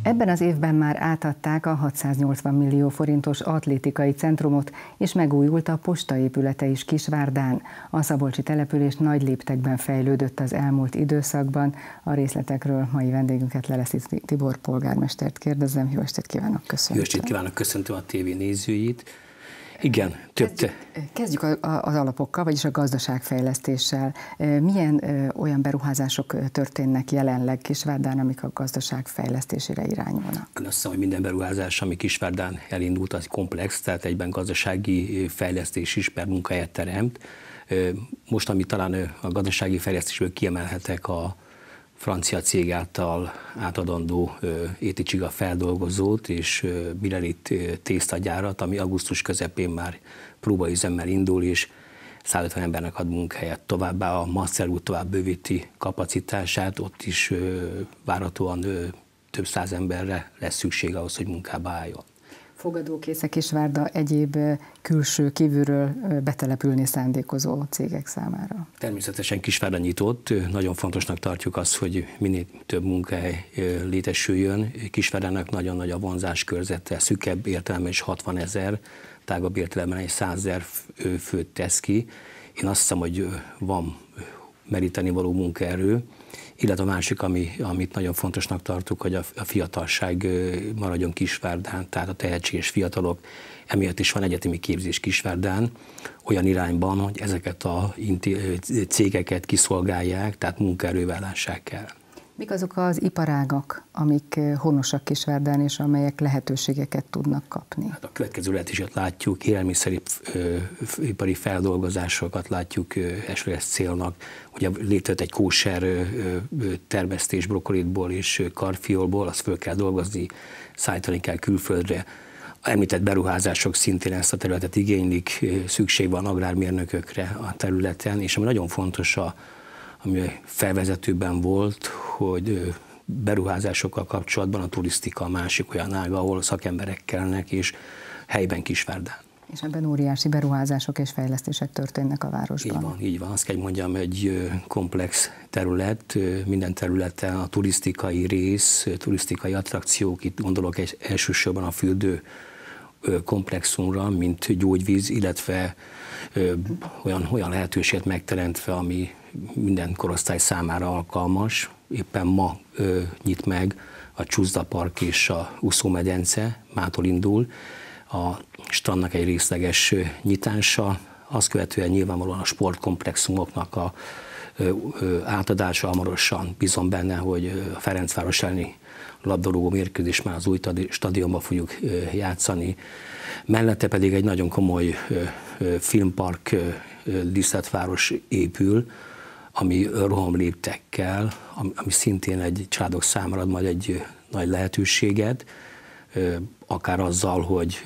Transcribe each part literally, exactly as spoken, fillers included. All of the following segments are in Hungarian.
Ebben az évben már átadták a hatszáznyolcvan millió forintos atlétikai centrumot, és megújult a postaépülete is Kisvárdán. A szabolcsi település nagy léptekben fejlődött az elmúlt időszakban. A részletekről mai vendégünket, Leleszi Tibor polgármestert kérdezem. Jó estét kívánok, köszönöm. Jó estét kívánok, köszöntöm a tévé nézőit. Igen, több te... Kezdjük az alapokkal, vagyis a gazdaságfejlesztéssel. Milyen olyan beruházások történnek jelenleg Kisvárdán, amik a gazdaság fejlesztésére irányulnak? Azt hiszem, hogy minden beruházás, ami Kisvárdán elindult, az komplex, tehát egyben gazdasági fejlesztés is, mert munkahelyet teremt. Most, amit talán a gazdasági fejlesztésből kiemelhetek, a francia cég által átadandó éti csiga feldolgozót és Birelit tésztagyárat, ami augusztus közepén már próbaüzemmel indul, és százötven embernek ad munkahelyet. Továbbá a Masszer út tovább bővíti kapacitását, ott is várhatóan több száz emberre lesz szükség ahhoz, hogy munkába álljon. Fogadókészek Kisvárda egyéb külső, kívülről betelepülni szándékozó cégek számára? Természetesen Kisvárda nyitott. Nagyon fontosnak tartjuk azt, hogy minél több munkahely létesüljön. Kisvárdának nagyon nagy a vonzás körzete, szűkebb értelemben is hatvan ezer, tágabb értelemben egy százezer főt tesz ki. Én azt hiszem, hogy van meríteni való munkaerő, illetve a másik, ami, amit nagyon fontosnak tartunk, hogy a, a fiatalság maradjon Kisvárdán, tehát a tehetséges fiatalok, emiatt is van egyetemi képzés Kisvárdán, olyan irányban, hogy ezeket a cégeket kiszolgálják, tehát munkaerővel lássák el. Mik azok az iparágak, amik honosak Kisvárdán, és amelyek lehetőségeket tudnak kapni? Hát a következő lehetőséget látjuk, élelmiszeripari feldolgozásokat látjuk elsőleges célnak. Ugye létrejött egy kóser termesztés brokkolitból és karfiolból, azt föl kell dolgozni, szállítani kell külföldre. Említett beruházások szintén ezt a területet igénylik, szükség van agrármérnökökre a területen, és ami nagyon fontos, a ami felvezetőben volt, hogy beruházásokkal kapcsolatban a turisztika a másik olyan ága, ahol szakemberek kellnek, és helyben Kisvárdán. És ebben óriási beruházások és fejlesztések történnek a városban. Így van, így van. Azt kell mondjam, egy komplex terület, minden területen a turisztikai rész, turisztikai attrakciók, itt gondolok elsősorban a fürdő komplexumra, mint gyógyvíz, illetve olyan, olyan lehetőséget megteremtve, ami minden korosztály számára alkalmas. Éppen ma ö, nyit meg a Csuzda Park és a úszómedence, mától indul a strandnak egy részleges nyitása, azt követően nyilvánvalóan a sportkomplexumoknak a ö, ö, átadása hamarosan. Bízom benne, hogy a Ferencváros elleni labdarúgó mérkőzés már az új stadionban fogjuk játszani. Mellette pedig egy nagyon komoly filmpark, díszletváros épül, ami rohamléptekkel, ami szintén egy családok számára ad majd egy nagy lehetőséget, akár azzal, hogy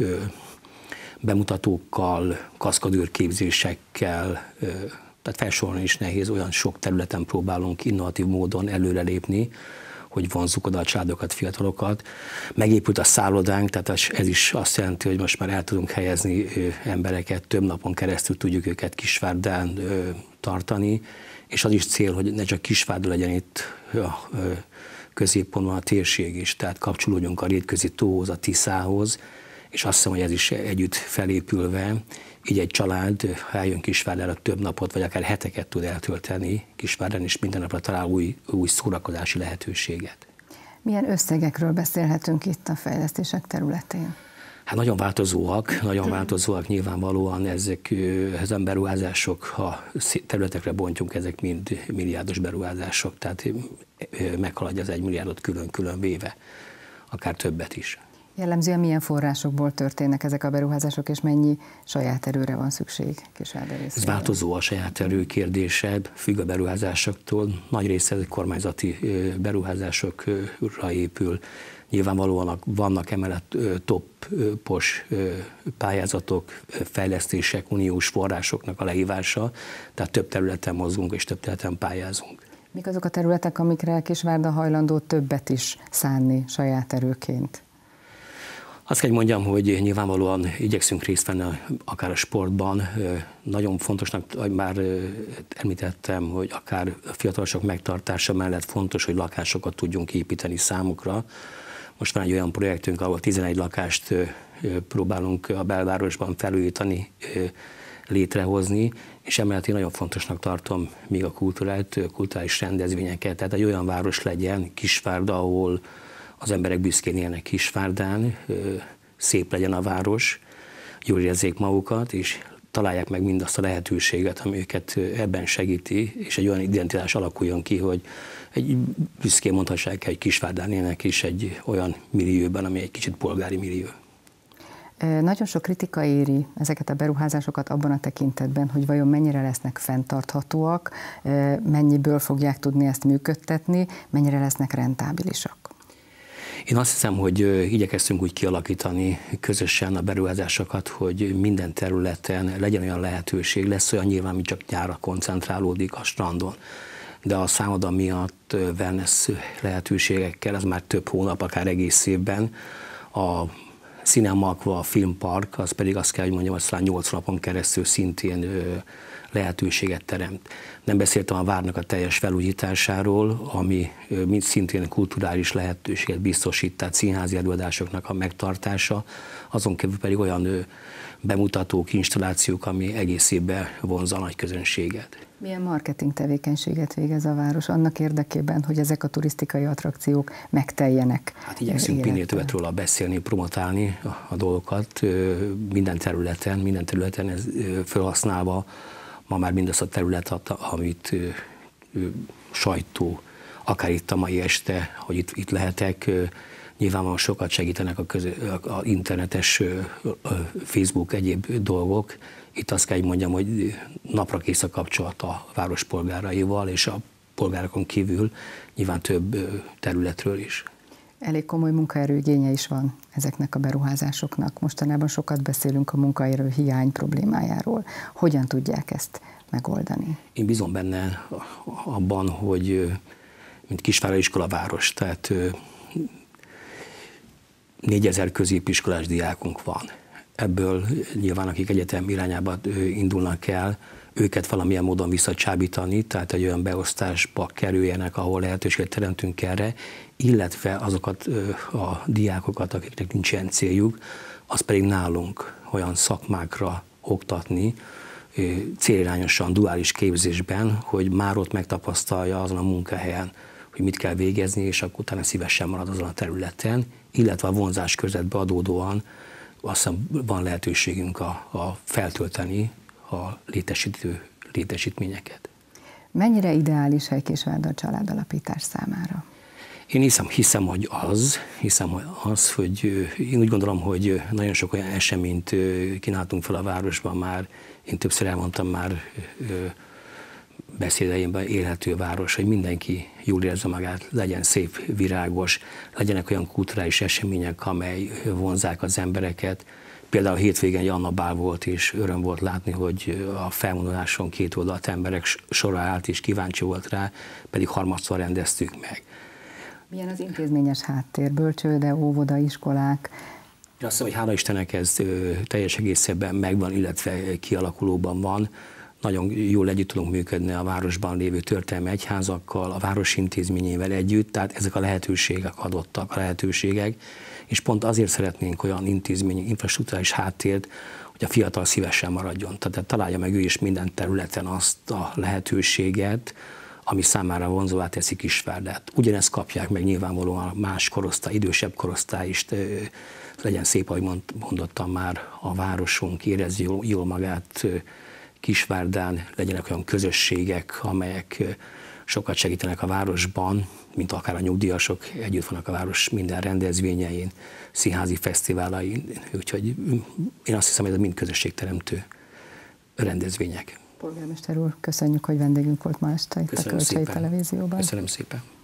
bemutatókkal, kaszkadőrképzésekkel, tehát felsorolni is nehéz, olyan sok területen próbálunk innovatív módon előrelépni, hogy vonzzuk oda a családokat, fiatalokat. Megépült a szállodánk, tehát ez is azt jelenti, hogy most már el tudunk helyezni embereket, több napon keresztül tudjuk őket Kisvárdán tartani, és az is cél, hogy ne csak Kisvárda legyen itt a középpontban a térség is, tehát kapcsolódjunk a Rétközi tóhoz, a Tiszához, és azt hiszem, hogy ez is együtt felépülve, így egy család, ha eljön Kisvárdára, több napot, vagy akár heteket tud eltölteni Kisvárdán, és minden napra talál új, új szórakozási lehetőséget. Milyen összegekről beszélhetünk itt a fejlesztések területén? Hát nagyon változóak, nagyon változóak nyilvánvalóan ezek, ezen beruházások, ha területekre bontjunk, ezek mind milliárdos beruházások, tehát meghaladja az egy milliárdot külön-külön véve, akár többet is. Jellemzően milyen forrásokból történnek ezek a beruházások, és mennyi saját erőre van szükség Kisvárda részéről? Ez változó a saját erő kérdése, függ a beruházásoktól. Nagy része kormányzati beruházásokra épül. Nyilvánvalóan vannak emellett toppos pályázatok, fejlesztések, uniós forrásoknak a lehívása, tehát több területen mozgunk és több területen pályázunk. Mik azok a területek, amikre Kisvárda hajlandó többet is szánni saját erőként? Azt kell mondjam, hogy nyilvánvalóan igyekszünk részt venni akár a sportban. Nagyon fontosnak, már említettem, hogy akár a fiatalosok megtartása mellett fontos, hogy lakásokat tudjunk építeni számukra. Most van egy olyan projektünk, ahol tizenegy lakást próbálunk a belvárosban felújítani, létrehozni, és emellett én nagyon fontosnak tartom még a kultúrát, kulturális rendezvényeket, tehát egy olyan város legyen, Kisvárda, ahol az emberek büszkén élnek Kisvárdán, szép legyen a város, jól érezzék magukat, és találják meg mindazt a lehetőséget, ami őket ebben segíti, és egy olyan identitás alakuljon ki, hogy egy büszkén mondhassák, hogy Kisvárdán élnek is egy olyan millióban, ami egy kicsit polgári millió. Nagyon sok kritika éri ezeket a beruházásokat abban a tekintetben, hogy vajon mennyire lesznek fenntarthatóak, mennyiből fogják tudni ezt működtetni, mennyire lesznek rentábilisak. Én azt hiszem, hogy igyekeztünk úgy kialakítani közösen a beruházásokat, hogy minden területen legyen olyan lehetőség, lesz olyan nyilván, ami csak nyárra koncentrálódik a strandon. De a szálloda miatt wellness lehetőségekkel, ez már több hónap, akár egész évben. A Cinema Aqua, a filmpark, az pedig azt kell, hogy mondjam, hogy talán nyolc napon keresztül szintén lehetőséget teremt. Nem beszéltem a várnak a teljes felújításáról, ami mind szintén kulturális lehetőséget biztosít, tehát színházi előadásoknak a megtartása, azon kívül pedig olyan bemutatók, installációk, ami egész évben vonzza a nagy közönséget. Milyen marketing tevékenységet végez a város annak érdekében, hogy ezek a turisztikai attrakciók megteljenek? Hát igyekszünk minél többet róla beszélni, promotálni a, a dolgokat minden területen, minden területen ez felhasználva ma már mindazt a területet, amit sajtó, akár itt a mai este, hogy itt, itt lehetek, nyilvánvalóan sokat segítenek a, közö, a internetes Facebook egyéb dolgok. Itt azt kell, hogy mondjam, hogy napra kész a kapcsolat a város polgáraival, és a polgárokon kívül nyilván több területről is. Elég komoly munkaerőigénye is van ezeknek a beruházásoknak. Mostanában sokat beszélünk a munkaerő hiány problémájáról. Hogyan tudják ezt megoldani? Én bízom benne abban, hogy mint Kisvárda iskolaváros, tehát négyezer középiskolás diákunk van. Ebből nyilván, akik egyetem irányába indulnak el, őket valamilyen módon visszacsábítani, tehát egy olyan beosztásba kerüljenek, ahol lehetőséget teremtünk erre, illetve azokat a diákokat, akiknek nincs ilyen céljuk, az pedig nálunk olyan szakmákra oktatni, célirányosan, duális képzésben, hogy már ott megtapasztalja azon a munkahelyen, hogy mit kell végezni, és akkor utána szívesen marad azon a területen, illetve a vonzás körzetbe adódóan azt hiszem van lehetőségünk a, a feltölteni a létesítő létesítményeket. Mennyire ideális hely Kisvárda a családalapítás számára? Én hiszem, hiszem, hogy az, hiszem, hogy az, hogy én úgy gondolom, hogy nagyon sok olyan eseményt kínáltunk fel a városban már, én többször elmondtam már beszédeimben, élhető város, hogy mindenki jól érezze magát, legyen szép, virágos, legyenek olyan kulturális események, amely vonzák az embereket. Például a hétvégén egy Anna bál volt, és öröm volt látni, hogy a felvonuláson két oldalt emberek sora állt, és kíváncsi volt rá, pedig harmadszor rendeztük meg. Milyen az intézményes háttér, bölcsőde, óvoda, iskolák? Én azt hiszem, hogy hála Istennek ez teljes egészében megvan, illetve kialakulóban van. Nagyon jól együtt tudunk működni a városban lévő történelmi egyházakkal, a város intézményével együtt, tehát ezek a lehetőségek adottak, a lehetőségek, és pont azért szeretnénk olyan intézményi, infrastruktúrális háttért, hogy a fiatal szívesen maradjon. Tehát találja meg ő is minden területen azt a lehetőséget, ami számára vonzóvá teszi Kisvárdát. Ugyanezt kapják meg nyilvánvalóan más korosztály, idősebb korosztály is, legyen szép, ahogy mondottam már, a városunk érezze jól, jól magát Kisvárdán, legyenek olyan közösségek, amelyek sokat segítenek a városban, mint akár a nyugdíjasok, együtt vannak a város minden rendezvényein, színházi fesztiválain, úgyhogy én azt hiszem, hogy ez mind közösségteremtő rendezvények. Polgármester úr, köszönjük, hogy vendégünk volt ma este itt a Kölcsei Televízióban. Köszönöm szépen.